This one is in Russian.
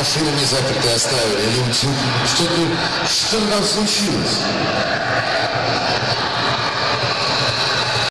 машину не запертой оставили, или что там случилось?